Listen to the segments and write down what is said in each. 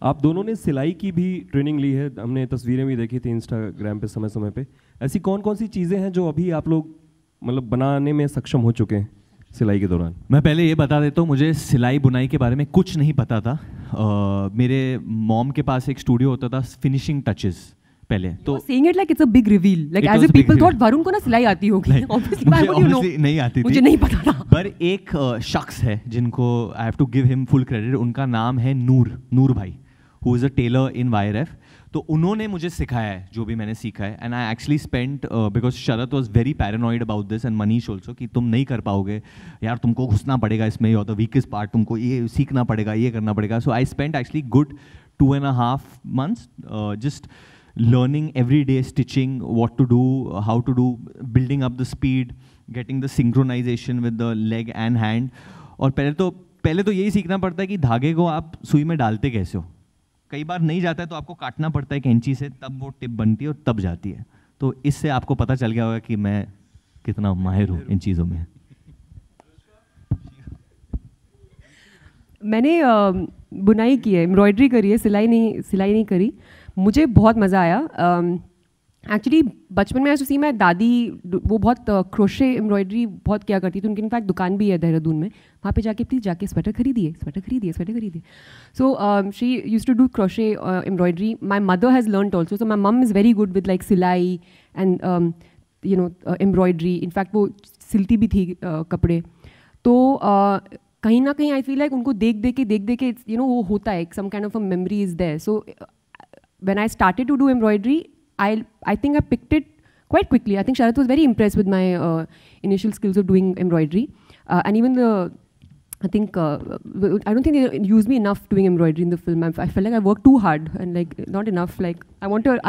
आप दोनों ने सिलाई की भी ट्रेनिंग ली है, हमने तस्वीरें भी देखी थी इंस्टाग्राम पे समय समय पे। ऐसी कौन कौन सी चीज़ें हैं जो अभी आप लोग मतलब बनाने में सक्षम हो चुके हैं सिलाई के दौरान? मैं पहले ये बता देता हूँ, मुझे सिलाई बुनाई के बारे में कुछ नहीं पता था। मेरे मॉम के पास एक स्टूडियो होता था फिनिशिंग टचेस पहले। तो saying it like it's a big reveal, like as if people thought Varun को ना सिलाई आती होगी। Obviously, why would you know? नहीं आती थी, मुझे नहीं पता था। पर एक शख्स है जिनको I have to give him full credit, उनका नाम है Noor bhai, who is a tailor in YRF। तो उन्होंने मुझे सिखाया है जो भी मैंने सीखा है। And I actually spent, because Sharad was very paranoid about this and Manish also, कि तुम नहीं कर पाओगे यार, तुमको घुसना पड़ेगा इसमें, you are the weakest part, तुमको ये सीखना पड़ेगा, ये करना पड़ेगा। So I spent actually good 2.5 months just learning every day stitching, what to do, how to do, building up the speed, getting the synchronization with the leg and hand. और पहले तो यही सीखना पड़ता है कि धागे को आप सुई में डालते कैसे हो। कई बार नहीं जाता है तो आपको काटना पड़ता है कैंची से, तब वो टिप बनती है और तब जाती है। तो इससे आपको पता चल गया होगा कि मैं कितना माहिर हूँ इन चीज़ों में। मैंने बुनाई की है, एम्ब्रॉयडरी करी है, सिलाई नहीं करी। मुझे बहुत मज़ा आया। एक्चुअली बचपन में ऐसे सी मैं दादी वो बहुत क्रोशे एम्ब्रॉयडरी बहुत किया करती थी। उनकी इनफैक्ट दुकान भी है देहरादून में, वहाँ पे जाके प्लीज़ जाके स्वेटर खरीदिए। So she used to do crochet embroidery. My mother has learned also, so my mum is very good with like silai and you know embroidery. In fact वो सिलती भी थी कपड़े। तो कहीं ना कहीं आई फील लाइक उनको देख देख के यू नो वो होता है, some kind of a memory is there. So when I started to do embroidery, I think I picked it quite quickly. I think Sharath was very impressed with my initial skills of doing embroidery. And even I don't think they used me enough doing embroidery in the film. I felt like I worked too hard and like not enough. Like I want to,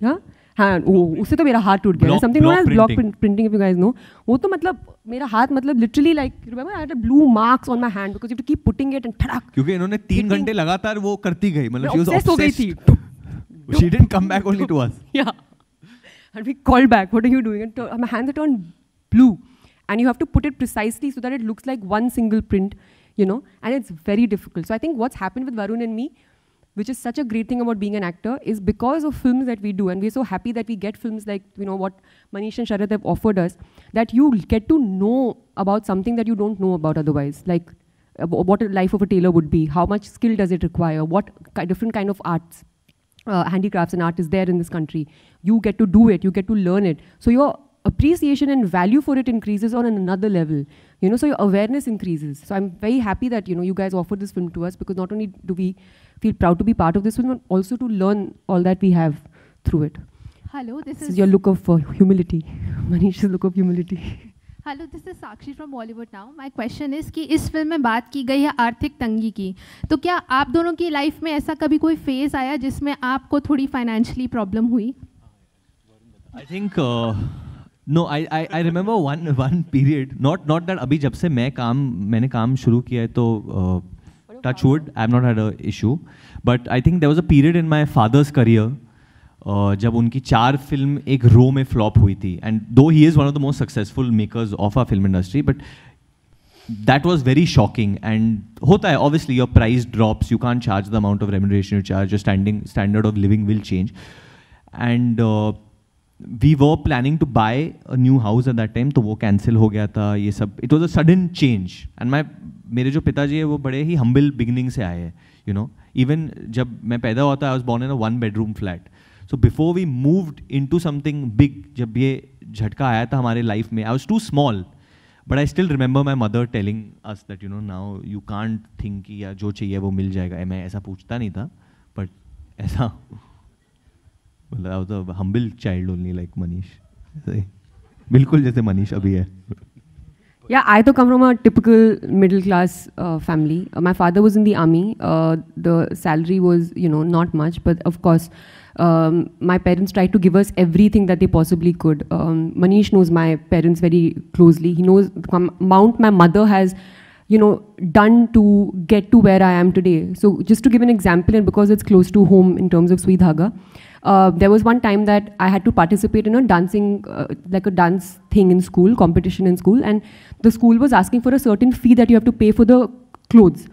उससे तो मेरा हाथ टूट गया। Something known as block printing, if you guys know. वो तो मतलब मेरा हाथ मतलब literally like remember I had a blue marks on my hand because you have to keep putting it and ठड़क। क्योंकि इन्होंने 3 घंटे लगातार वो करती गई, मतलब she was obsessed हो गई थी। She didn't come back only to us. Yeah. And we called back, what are you doing? And my hands are turned blue. And you have to put it precisely so that it looks like one single print, you know, and it's very difficult. So I think what's happened with Varun and me, which is such a great thing about being an actor, is because of films that we do, and we're so happy that we get films like, you know, what Manish and Sharath have offered us, that you get to know about something that you don't know about otherwise, like what a life of a tailor would be, how much skill does it require, what different kind of arts, handicrafts and art is there in this country. You get to do it, you get to learn it. So your appreciation and value for it increases on another level. You know, so your awareness increases. So I'm very happy that, you know, you guys offered this film to us, because not only do we feel proud to be part of this film, but also to learn all that we have through it. Hello, this is your look of humility. Manish's look of humility. Hello, this is Sakshi from Bollywood Now. My question is कि इस film में बात की गई है आर्थिक तंगी की, तो क्या आप दोनों की लाइफ में ऐसा कभी कोई फेज़ आया जिसमें आपको थोड़ी फाइनेंशियली प्रॉब्लम हुई? I think no, I remember one period, not that अभी जब से मैंने काम शुरू किया है तो touch wood I have not had a issue, but I think there was a period in my father's career जब उनकी 4 फिल्म एक रो में फ्लॉप हुई थी। And though he is one of the most successful makers of our film industry, but that was very shocking. And होता है, obviously your price drops, you can't charge the amount of remuneration you charge, your standard of living will change. And we were planning to buy a new house at that time, तो वो cancel हो गया था, ये सब। It was a sudden change. And मेरे जो पिताजी है वो बड़े ही हम्बल बिगिनिंग से आए हैं, यू नो। इवन जब मैं पैदा हुआ था, I was born in a 1 bedroom flat. So before we moved into something big, जब ये झटका आया था हमारे लाइफ में, I was too small, but I still remember my mother telling us that, you know, now you can't think कि या जो चाहिए वो मिल जाएगा। मैं ऐसा पूछता नहीं था, but ऐसा मतलब I was a humble child only like Manish, बिल्कुल जैसे मनीष अभी है। Yeah, I come from a typical middle class family. My father was in the army. The salary was, you know, not much, but of course, my parents tried to give us everything that they possibly could. Manish knows my parents very closely. He knows the amount my mother has, you know, done to get to where I am today. So just to give an example, and because it's close to home in terms of Sui Dhaga, there was one time that I had to participate in a dancing, like a dance thing in school, competition in school, and the school was asking for a certain fee that you have to pay for the clothes.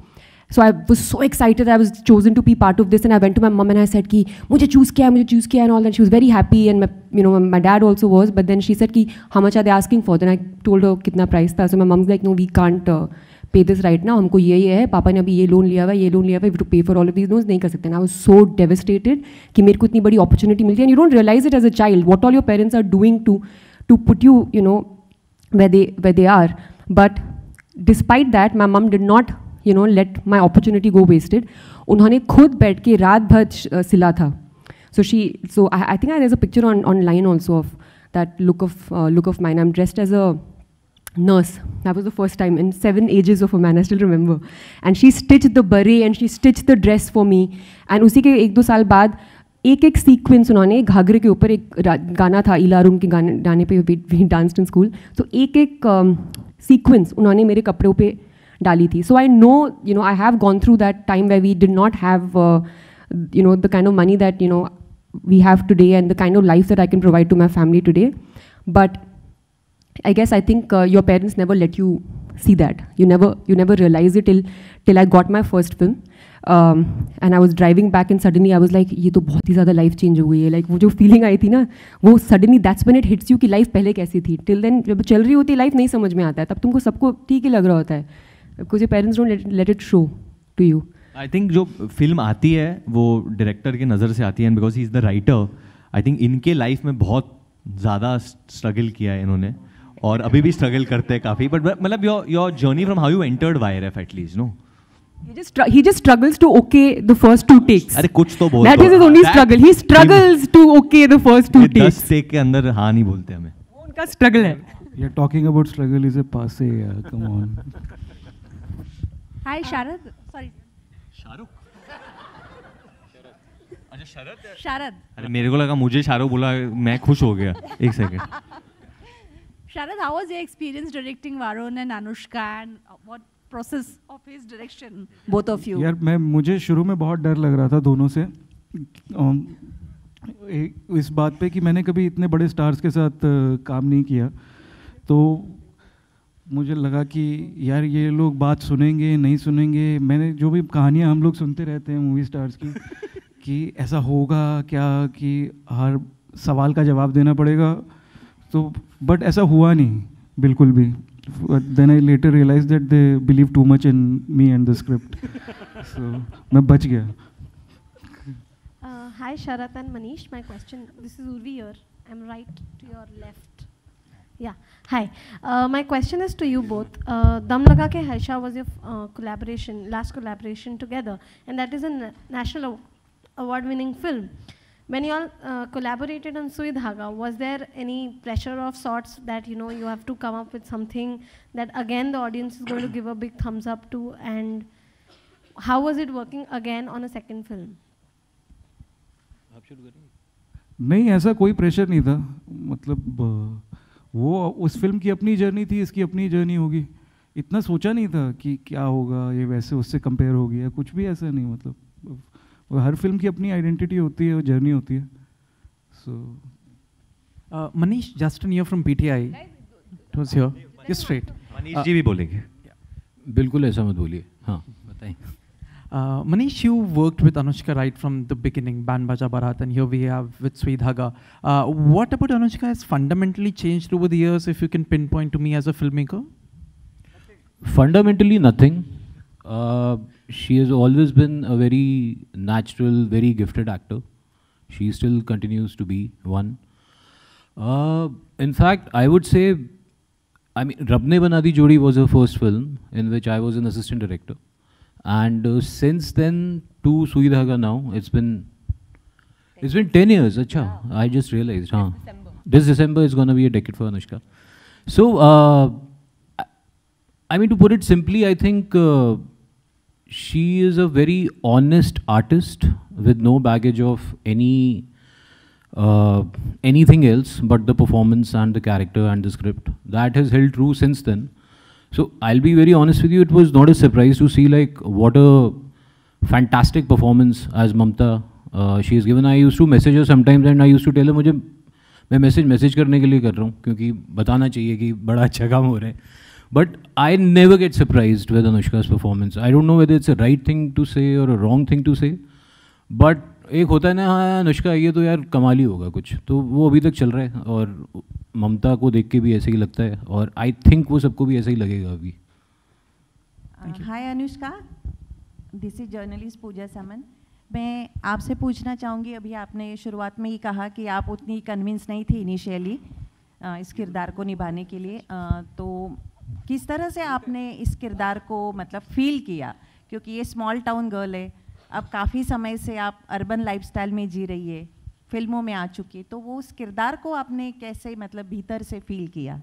So I was so excited I was chosen to be part of this, and I went to my mom and I said कि मुझे choose किया and all that. She was very happy, and my dad also was. But then she said कि how much are they asking for? Then I told her कितना price था. So my mom's like, no, we can't pay this right now. हमको ये है, पापा ने अभी ये लोन लिया हुआ है, we have to pay for all of these loans, नहीं कर सकते. And I was so devastated कि मेरे को इतनी बड़ी opportunity मिलती है, and you don't realize it as a child what all your parents are doing to put you, where they are. But despite that, my mom did not let my opportunity go wasted. उन्होंने खुद बैठ के रात भर सिला था. So I think there's a picture online also of that look of mine. I'm dressed as a nurse. That was the first time in 7 ages of a man, I still remember. And she stitched the beret and she stitched the dress for me. And उसी के 1-2 साल बाद एक sequence उन्होंने घाघरे के ऊपर एक गाना था, इलारूम के गाने पे वी डांस्ड इन स्कूल. तो एक सीक्वेंस उन्होंने मेरे कपड़ों पे डाली थी. So I know, I have gone through that time where we did not have, the kind of money that, we have today and the kind of life that I can provide to my family today. But I guess I think your parents never let you see that. You never realize it till I got my first film. And I was driving back and suddenly I was like, ये तो बहुत ही ज़्यादा life change हो गई है. Like वो जो feeling आई थी ना, वो suddenly that's when it hits you कि life पहले कैसी थी. Till then जब चल रही होती life नहीं समझ में आता है, तब तुमको सबको ठीक ही लग रहा होता है. Because your parents don't let it show to you. I think जो फिल्म आती है वो डायरेक्टर की नज़र से आती है, because he is the writer. I think इनके लाइफ में बहुत ज़्यादा स्ट्रगल किया है इन्होंने, और अभी भी स्ट्रगल करते हैं काफ़ी. बट मतलब your journey from how you entered YRF at least, no? He just struggles to okay the first 2 takes. अरे कुछ तो बोल. That is his only struggle. He struggles to okay the first 2 takes. 10 take के अंदर हाँ नहीं बोलते हमें. वो उनका struggle है. You're talking about struggle is a passe, come on. Hi Sharad. Sorry. Shahrukh. अच्छा शरद. Sharad. अरे मेरे को लगा मुझे शाहरुख बोला, मैं खुश हो गया. एक second. Sharad, how was your experience directing Varun and Anushka, and what process of his direction, both of you? यार मुझे शुरू में बहुत डर लग रहा था दोनों से, इस बात पे कि मैंने कभी इतने बड़े स्टार्स के साथ काम नहीं किया. तो मुझे लगा कि यार ये लोग बात सुनेंगे नहीं सुनेंगे. मैंने जो भी कहानियाँ हम लोग सुनते रहते हैं मूवी स्टार्स की कि ऐसा होगा क्या कि हर सवाल का जवाब देना पड़ेगा, तो बट ऐसा हुआ नहीं बिल्कुल भी. Then I later realized that they believe too much in me and the script. So मैं बच गया. Hi Sharat and Manish, my question, this is Urvi here, I'm right to your left. Yeah, hi. My question is to you both. Dum Laga Ke Haisha was your last collaboration together, and that is a national award-winning film. When you all collaborated on Sui Dhaga, was there any pressure of sorts that you have to come up with something that again the audience is going to give a big thumbs up to, and how was it working again on a second film? नहीं, ऐसा कोई pressure नहीं था. मतलब वो उस film की अपनी जर्नी थी, इसकी अपनी जर्नी होगी. इतना सोचा नहीं था कि क्या होगा, ये वैसे उससे कंपेयर हो गया, कुछ भी ऐसा नहीं. मतलब हर फिल्म की अपनी आइडेंटिटी होती है, जर्नी होती है. So Manish, Justin here from PTI was here. Just straight. Manish ji भी बोलेंगे. बिल्कुल ऐसा मत बोलिए. हाँ बताएं. Manish, you worked with Anushka right from the beginning, Band Baja Barat, and here we have with Sui Dhaga. What about Anushka has fundamentally changed over the years, if you can pinpoint to me as a filmmaker? Fundamentally nothing. She has always been a very natural, very gifted actor. She still continues to be one. In fact, I would say, I mean, Rab Ne Bana Di Jodi was her first film in which I was an assistant director. And since then to Sui Dhaga now, it's been 10 years. Acha, I just realized. This December is going to be a decade for Anushka. So, I mean, to put it simply, I think she is a very honest artist with no baggage of anything else but the performance and the character and the script. That has held true since then. So I'll be very honest with you, it was not a surprise to see like what a fantastic performance as Mamta she has given. I used to message her sometimes and I used to tell her मुझे मैं message करने के लिए कर रहा हूँ क्योंकि बताना चाहिए कि बड़ा अच्छा काम हो रहा है. But I never get surprised with Anushka's performance. I don't know whether it's a right thing to say or a wrong thing to say. But एक होता है ना, हाँ अनुष्का ये तो यार कमाल ही होगा कुछ, तो वो अभी तक चल रहा है और ममता को देख के भी ऐसे ही लगता है और आई थिंक वो सबको भी ऐसा ही लगेगा अभी. Hi Anushka, this is journalist Pooja Saman. मैं आपसे पूछना चाहूँगी, अभी आपने शुरुआत में ही कहा कि आप उतनी कन्विंस नहीं थी इनिशियली इस किरदार को निभाने के लिए, तो किस तरह से आपने इस किरदार को मतलब फील किया, क्योंकि ये स्मॉल टाउन गर्ल है, अब काफ़ी समय से आप अर्बन लाइफस्टाइल में जी रही है, फिल्मों में आ चुकी, तो वो उस किरदार को आपने कैसे मतलब भीतर से फील किया?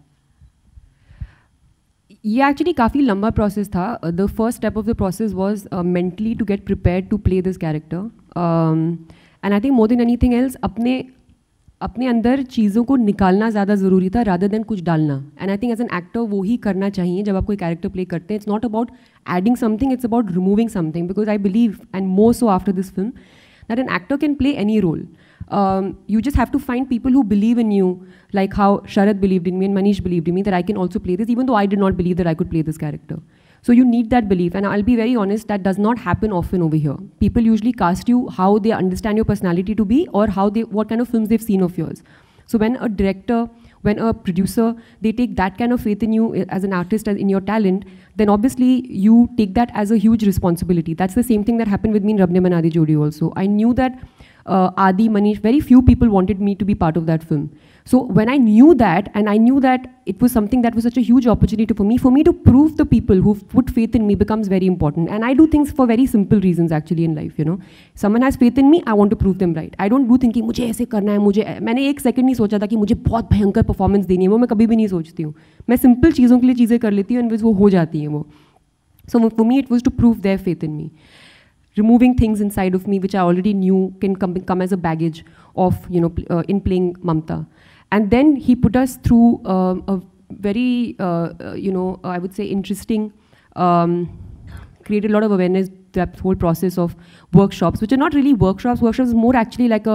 ये एक्चुअली काफ़ी लंबा प्रोसेस था. The first step of the process was mentally to get prepared to play this character, and I think more than anything else अपने अंदर चीज़ों को निकालना ज़्यादा ज़रूरी था रादर देन कुछ डालना. And I think as an actor वो ही करना चाहिए जब आप कोई कैरेक्टर प्ले करते हैं. It's not about adding something, it's about removing something, because I believe and more so after this film that an actor can play any role. You just have to find people who believe in you, like how Sharad believed in me and Manish believed in me that I can also play this, even though I did not believe that I could play this character. So you need that belief, and I'll be very honest, that does not happen often over here. People usually cast you how they understand your personality to be or what kind of films they've seen of yours. So when a director, when a producer, they take that kind of faith in you as an artist, in your talent, then obviously you take that as a huge responsibility. That's the same thing that happened with me in Rab Ne Bana Di Jodi also. I knew that Adi, Manish, very few people wanted me to be part of that film. So when I knew that, and I knew that it was something that was such a huge opportunity for me to prove the people who put faith in me becomes very important. And I do things for very simple reasons actually in life, you know. Someone has faith in me, I want to prove them right. I don't do thinking मुझे ऐसे करना है, मैंने एक second नहीं सोचा था कि मुझे बहुत भयंकर परफॉर्मेंस देनी है, वो मैं कभी भी नहीं सोचती हूँ. मैं सिंपल चीज़ों के लिए चीज़ें कर लेती हूँ एंड वो हो जाती हैं वो. So for me it was to prove their faith in me. Removing things inside of me which I already knew can come as a baggage of, you know, in playing Mamta. And then he put us through a very, you know, I would say interesting, created a lot of awareness, that whole process of workshops, which are not really workshops. Workshops is more actually like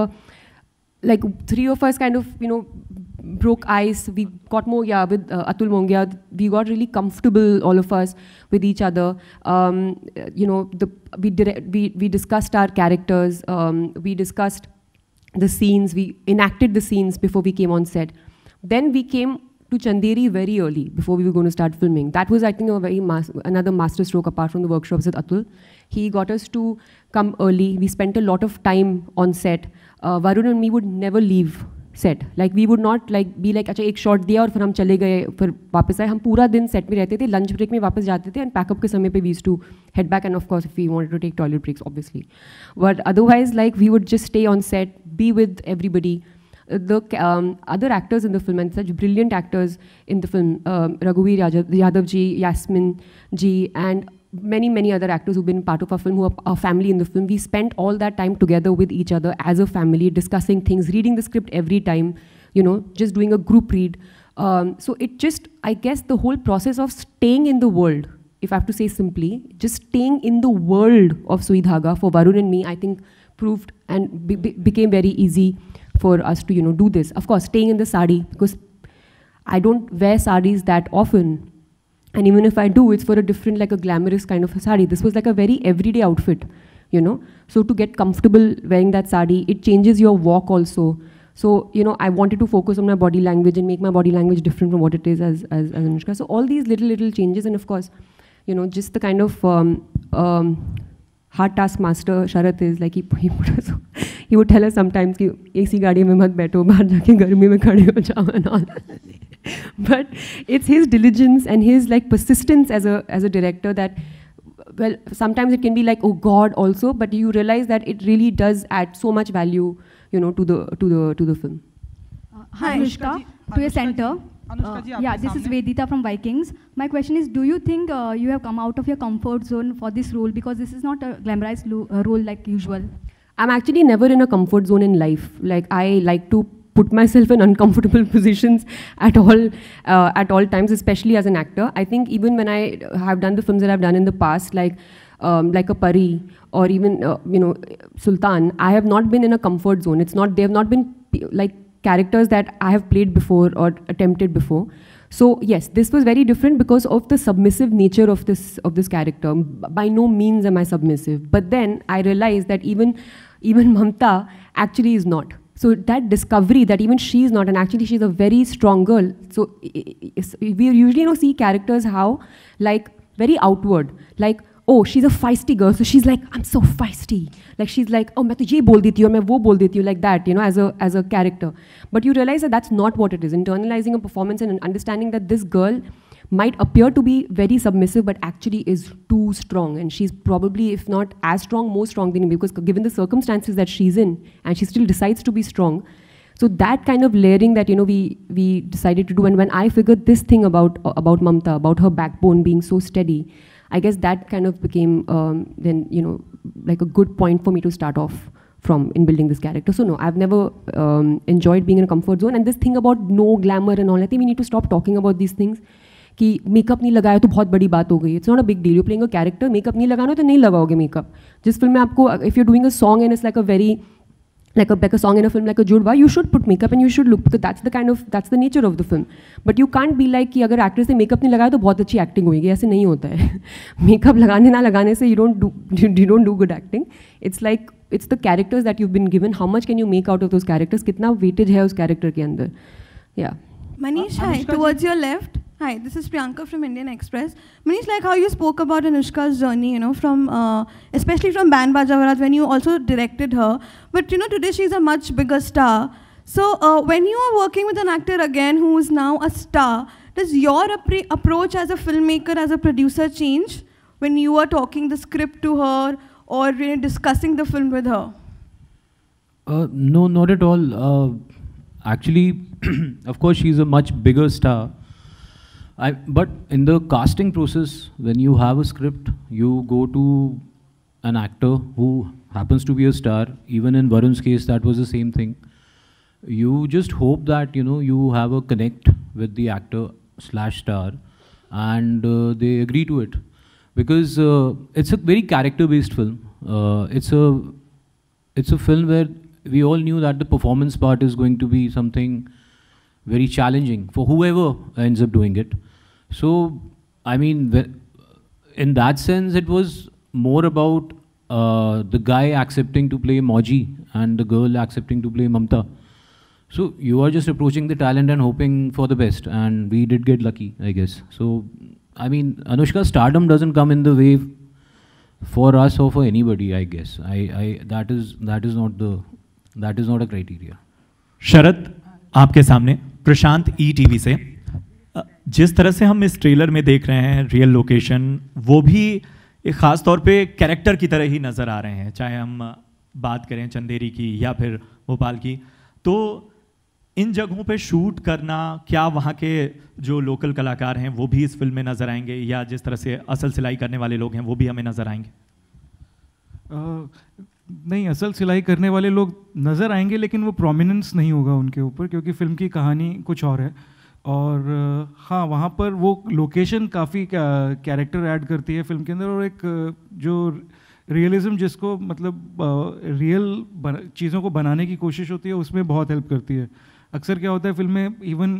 three of us kind of, you know, broke ice. We got more, with Atul Mongia, we got really comfortable, all of us, with each other. You know, we discussed our characters, we discussed the scenes, we enacted the scenes before we came on set. Then we came to Chanderi very early, before we were going to start filming. That was, I think, another master stroke apart from the workshops with Atul. He got us to come early. We spent a lot of time on set. Varun and me would never leave set. Like we would not be like, अच्छा एक shot दिया और फिर हम चले गए, फिर वापस आए. हम पूरा दिन set में रहते थे, lunch break में वापस जाते थे, and pack up के समय पे we used to head back, and of course if we wanted to take toilet breaks, obviously. But otherwise, like we would just stay on set, be with everybody. The other actors in the film, and such brilliant actors in the film, Raghuveer Yadav ji, Yasmin ji, and many other actors who've been part of our film, who are our family in the film. We spent all that time together with each other as a family, discussing things, reading the script every time, you know, just doing a group read. So it just, I guess the whole process of staying in the world, if I have to say simply, just staying in the world of Sui Dhaga for Varun and me, I think proved and became very easy for us to, you know, do this. Of course, staying in the sari, because I don't wear saris that often. And even if I do, it's for a different, like a glamorous kind of a sari. This was like a very everyday outfit, you know. So to get comfortable wearing that sari, it changes your walk also. So, you know, I wanted to focus on my body language and make my body language different from what it is as Anushka. So all these little changes, and of course, you know, just the kind of hard task master Sharath is, like he would tell us sometimes कि AC गाड़ी में मत बैठो, बाहर जाके गर्मी में खड़े हो जाओ and all. But it's his diligence and his like persistence as a director that, well, sometimes it can be like, oh God also, but you realize that it really does add so much value, you know, to the film. Hi Anushka, to your center. Yeah, this is Vedita from Vikings. My question is, do you think you have come out of your comfort zone for this role, because this is not a glamorized role like usual? I'm actually never in a comfort zone in life. Like I like to put myself in uncomfortable positions at all times, especially as an actor. I think even when I have done the films that I've done in the past, like a Pari or even you know, Sultan, I have not been in a comfort zone. They have not been like characters that I have played before or attempted before. So yes, this was very different because of the submissive nature of this character. By no means am I submissive, but then I realized that even Mamta actually is not. So that discovery that even she is not, and actually she's a very strong girl. So we usually see characters how like very outward, like oh she's a feisty girl, so she's like I'm so feisty, like she's like oh मैं तो ये बोल देती हूँ, मैं वो बोल देती हूँ, like that, you know, as a character. But you realize that that's not what it is. Internalizing a performance and understanding that this girl might appear to be very submissive but actually is too strong, and she's probably, if not as strong, more strong than me, because given the circumstances that she's in, and she still decides to be strong. So that kind of layering that, you know, we decided to do. And when I figured this thing about Mamta, about her backbone being so steady, I guess that kind of became then, you know, like a good point for me to start off from in building this character. So no, I've never enjoyed being in a comfort zone. And this thing about no glamour and all, I think we need to stop talking about these things. कि makeup नहीं लगाया तो बहुत बड़ी बात हो गई. It's not a big deal. You playing a character, makeup नहीं लगाना तो नहीं लगाओगे मेकअप. जिस फिल्म में आपको, if you doing a song and it's like a very like a song in a film like a Judwa, you should put makeup and you should look, because that's the nature of the film. But you can't be like कि अगर actress ने makeup नहीं लगाया तो बहुत अच्छी acting होगी. ऐसे नहीं होता है. Makeup लगाने ना लगाने से you don't do good acting. It's like it's the characters that you've been given. How much can you make out of those characters? कितना weightage है उस character के अंदर? Yeah. Manish, hi. Towards your left. Hi, this is Priyanka from Indian Express. Manish, like how you spoke about Anushka's journey, you know, from especially from Band Baja Barat when you also directed her. But you know, today she's a much bigger star. So when you are working with an actor again who is now a star, does your approach as a filmmaker, as a producer change when you are talking the script to her or you know, discussing the film with her? No, not at all. Actually, of course, she's a much bigger star. But in the casting process, when you have a script, you go to an actor who happens to be a star. Even in Varun's case, that was the same thing. You just hope that, you know, you have a connect with the actor/star, and they agree to it, because it's a very character-based film. It's a film where we all knew that the performance part is going to be something very challenging for whoever ends up doing it. So, I mean, in that sense, it was more about the guy accepting to play Moji and the girl accepting to play Mamta. So, you are just approaching the talent and hoping for the best, and we did get lucky, I guess. So, I mean, Anushka's stardom doesn't come in the way for us or for anybody, I guess. That is not a criteria. शरद, आपके सामने प्रशांत ETV से. जिस तरह से हम इस trailer में देख रहे हैं रियल लोकेशन, वो भी एक ख़ास तौर पे कैरेक्टर की तरह ही नज़र आ रहे हैं, चाहे हम बात करें चंदेरी की या फिर भोपाल की. तो इन जगहों पे शूट करना, क्या वहाँ के जो लोकल कलाकार हैं वो भी इस फिल्म में नज़र आएंगे, या जिस तरह से असल सिलाई करने वाले लोग हैं वो भी हमें नज़र आएंगे? नहीं, असल सिलाई करने वाले लोग नज़र आएंगे, लेकिन वो प्रोमिनेंस नहीं होगा उनके ऊपर, क्योंकि फिल्म की कहानी कुछ और है. और हाँ, वहाँ पर वो लोकेशन काफ़ी कैरेक्टर ऐड करती है फिल्म के अंदर, और एक जो रियलिज़म जिसको मतलब रियल चीज़ों को बनाने की कोशिश होती है, उसमें बहुत हेल्प करती है. अक्सर क्या होता है फिल्म में, इवन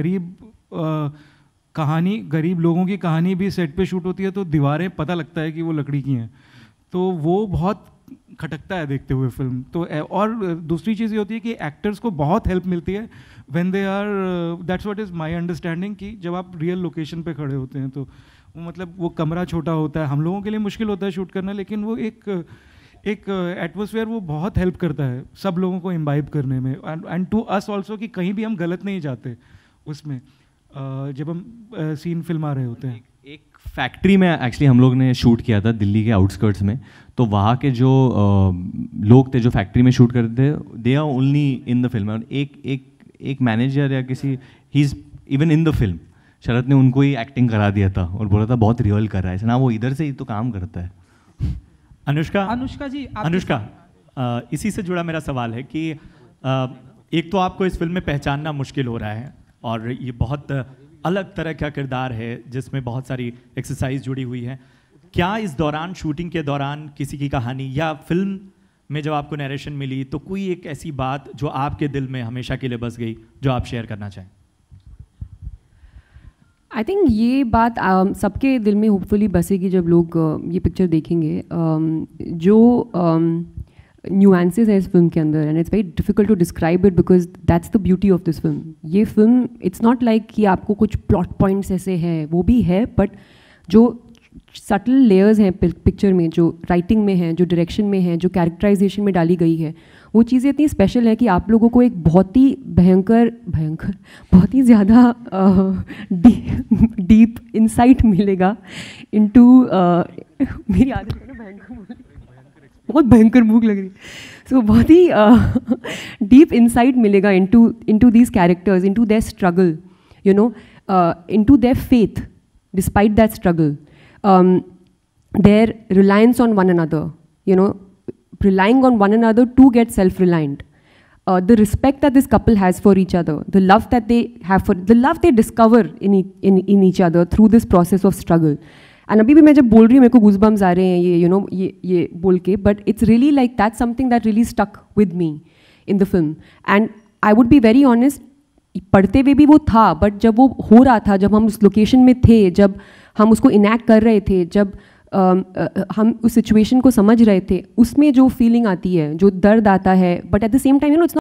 गरीब लोगों की कहानी भी सेट पे शूट होती है, तो दीवारें पता लगता है कि वो लकड़ी की हैं, तो वो बहुत खटकता है देखते हुए फिल्म. तो और दूसरी चीज़ ये होती है कि एक्टर्स को बहुत हेल्प मिलती है when they are, that's what is my understanding, कि जब आप रियल लोकेशन पे खड़े होते हैं तो वो मतलब वो कमरा छोटा होता है, हम लोगों के लिए मुश्किल होता है शूट करना, लेकिन वो एक एटमॉस्फेयर वो बहुत हेल्प करता है सब लोगों को इम्बाइब करने में, एंड टू अस ऑल्सो, कि कहीं भी हम गलत नहीं जाते उसमें जब हम सीन फिल्मा रहे होते हैं. एक फैक्ट्री में एक्चुअली हम लोग ने शूट किया था दिल्ली के आउटस्कर्ट्स में. तो वहाँ के जो लोग थे जो फैक्ट्री में शूट करते थे, they are only in the film. एक मैनेजर या किसी, he is even in the film. Sharad ने उनको ही एक्टिंग करा दिया था और बोला था बहुत रियल कर रहा है ना, वो इधर से ही तो काम करता है. अनुष्का जी, इसी से जुड़ा मेरा सवाल है कि एक तो आपको इस फिल्म में पहचानना मुश्किल हो रहा है, और ये बहुत अलग तरह का किरदार है जिसमें बहुत सारी एक्सरसाइज जुड़ी हुई है. क्या इस दौरान, शूटिंग के दौरान, किसी की कहानी या फिल्म में जब आपको नरेशन मिली तो कोई एक ऐसी बात जो आपके दिल में हमेशा के लिए बस गई, जो आप शेयर करना चाहें? आई थिंक ये बात सबके दिल में होपफुली बसेगी जब लोग ये पिक्चर देखेंगे. जो न्यूएंसेस है इस फिल्म के अंदर, and it's very difficult to describe it because that's the beauty of this film. ये फिल्म इट्स नॉट लाइक कि आपको कुछ प्लॉट पॉइंट्स ऐसे हैं, वो भी है, बट जो सटल लेयर्स हैं पिक्चर में, जो राइटिंग में है, जो डायरेक्शन में है, जो कैरेक्टराइजेशन में डाली गई है, वो चीज़ें इतनी स्पेशल है कि आप लोगों को एक बहुत ही भयंकर बहुत ही ज़्यादा डीप इंसाइट मिलेगा इनटू मेरी आदत है ना भयंकर, बहुत भयंकर भूख लग रही. सो बहुत ही डीप इंसाइट मिलेगा into these characters, into their struggle, you know, into their faith despite that struggle, their reliance on one another, you know, relying on one another to get self-reliant, the respect that this couple has for each other, the love that they have for, the love they discover in each other through this process of struggle. And अभी भी मैं जब बोल रही हूँ मेरे को goosebumps आ रहे हैं ये, you know, ये बोल के, but it's really like that's something that really stuck with me in the film. And I would be very honest, पढ़ते हुए भी वो था, बट जब वो हो रहा था, जब हम उस लोकेशन में थे, जब हम उसको इनैक्ट कर रहे थे, जब हम उस सिचुएशन को समझ रहे थे, उसमें जो फीलिंग आती है, जो दर्द आता है, but at the same time you know it's